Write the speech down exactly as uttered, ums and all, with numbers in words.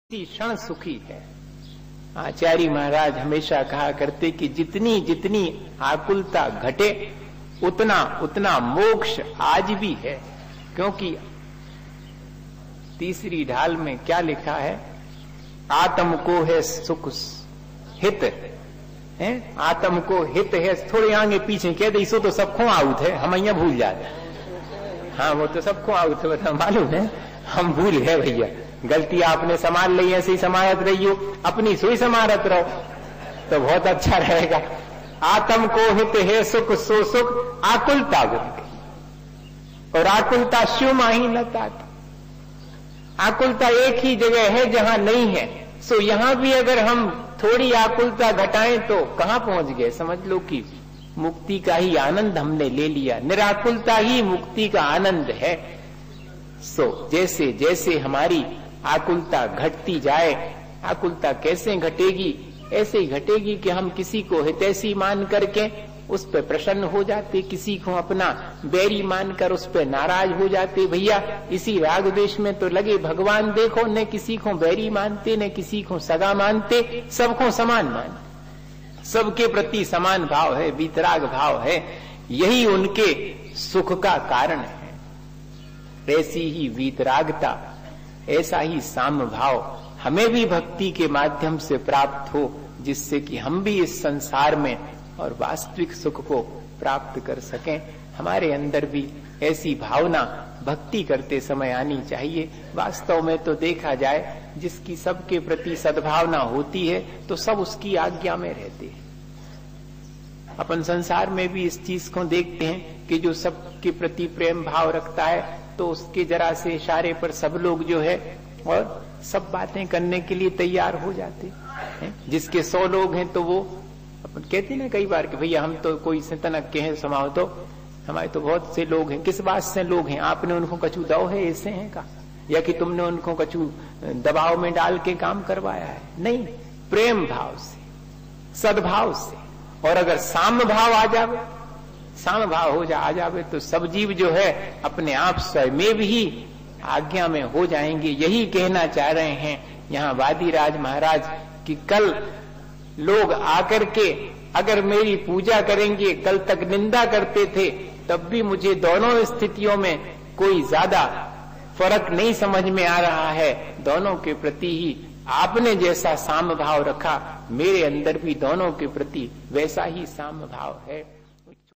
क्षण सुखी है। आचार्य महाराज हमेशा कहा करते कि जितनी जितनी आकुलता घटे उतना उतना मोक्ष आज भी है, क्योंकि तीसरी ढाल में क्या लिखा है? आत्म को है सुख हित है, आत्म को हित है। थोड़े आगे पीछे कह दे सो तो सबको आउट है, हम यहाँ भूल जाते। हाँ वो तो सबको आउट है, बता मालूम है, हम भूल गए भैया। गलती आपने संभाल ली, ऐसे ही समारत रही हो, अपनी सुई समारत रहो तो बहुत अच्छा रहेगा। आत्म को हित है सुख सो सुख आकुलता गुण, और आकुलता शिव माही न तात। आकुलता एक ही जगह है जहां नहीं है, सो यहां भी अगर हम थोड़ी आकुलता घटाएं तो कहां पहुंच गए? समझ लो कि मुक्ति का ही आनंद हमने ले लिया। निराकुलता ही मुक्ति का आनंद है। सो जैसे जैसे हमारी आकुलता घटती जाए, आकुलता कैसे घटेगी? ऐसे ही घटेगी कि हम किसी को हितैषी मान करके उस पर प्रसन्न हो जाते, किसी को अपना बैरी मानकर उस पर नाराज हो जाते। भैया इसी राग द्वेष में तो लगे भगवान देखो, न किसी को बैरी मानते न किसी को सगा मानते, सबको समान मानते, सबके प्रति समान भाव है, वीतराग भाव है। यही उनके सुख का कारण है। ऐसी ही वीतरागता, ऐसा ही साम्य भाव हमें भी भक्ति के माध्यम से प्राप्त हो, जिससे कि हम भी इस संसार में और वास्तविक सुख को प्राप्त कर सकें। हमारे अंदर भी ऐसी भावना भक्ति करते समय आनी चाहिए। वास्तव में तो देखा जाए, जिसकी सबके प्रति सद्भावना होती है तो सब उसकी आज्ञा में रहते हैं। अपन संसार में भी इस चीज को देखते हैं कि जो सबके प्रति प्रेम भाव रखता है तो उसके जरा से इशारे पर सब लोग जो है और सब बातें करने के लिए तैयार हो जाते हैं। जिसके सौ लोग हैं तो वो अपन कहते हैं ना कई बार कि भैया हम तो कोई से तनक के हैं समाओ, तो हमारे तो बहुत से लोग हैं। किस बात से लोग हैं? आपने उनको कछु दो है ऐसे हैं का, या कि तुमने उनको कछु दबाव में डाल के काम करवाया है? नहीं, प्रेम भाव से, सद्भाव से। और अगर साम्य भाव आ जावे, साम भाव हो जा आ जावे तो सब जीव जो है अपने आप स्वयं ही आज्ञा में हो जाएंगे। यही कहना चाह रहे हैं यहाँ वादीराज महाराज कि कल लोग आकर के अगर मेरी पूजा करेंगे, कल तक निंदा करते थे, तब भी मुझे दोनों स्थितियों में कोई ज्यादा फर्क नहीं समझ में आ रहा है। दोनों के प्रति ही आपने जैसा साम्य भाव रखा, मेरे अंदर भी दोनों के प्रति वैसा ही साम्य भाव है।